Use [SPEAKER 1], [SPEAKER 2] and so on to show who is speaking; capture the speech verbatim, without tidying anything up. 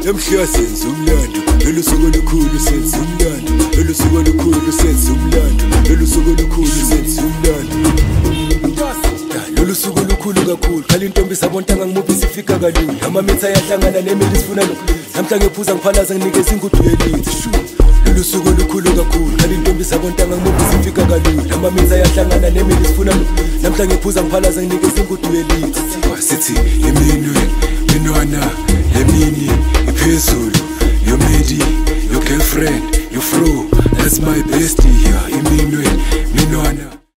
[SPEAKER 1] Namhla senza umlando, lolu suku olukhulu senza umlando, lolu suku olukhulu senza umlando, lolu suku olukhulu senza umlando. Lolu suku olukhulu kakhulu, khali intombi sabontanga ngimuphi sifika kalula. Amamitha ayahlangana nemili sifuna lo. Namhla ngephuza ngiphalaza nginikeza ingudu yelithi. Lolu suku olukhulu kakhulu, khali intombi sabontanga ngimuphi sifika kalula. Amamitha ayahlangana nemili sifuna lo. Namhla ngephuza ngiphalaza nginikeza ingudu yelithi. Sithi iminwe, minwana, lemini iphezulu, your midi, your girlfriend, your fro, that's my bestie here. Iminwe, minwana.